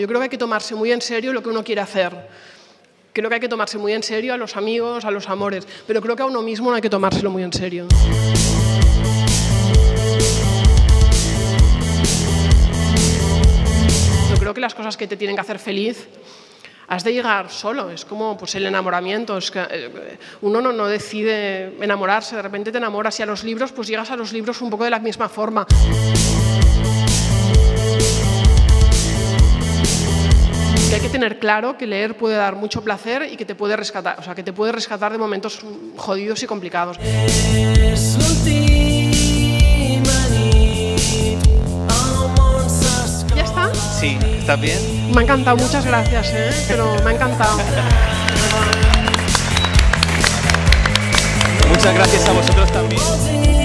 Yo creo que hay que tomarse muy en serio lo que uno quiere hacer. Creo que hay que tomarse muy en serio a los amigos, a los amores, pero creo que a uno mismo no hay que tomárselo muy en serio. Yo creo que las cosas que te tienen que hacer feliz has de llegar solo, es como pues, el enamoramiento, es que uno no decide enamorarse, de repente te enamoras y a los libros pues llegas a los libros un poco de la misma forma. Que hay que tener claro que leer puede dar mucho placer y que te puede rescatar, o sea, que te puede rescatar de momentos jodidos y complicados. ¿Ya está? Sí, ¿estás bien? Me ha encantado, muchas gracias, pero me ha encantado. Muchas gracias a vosotros también.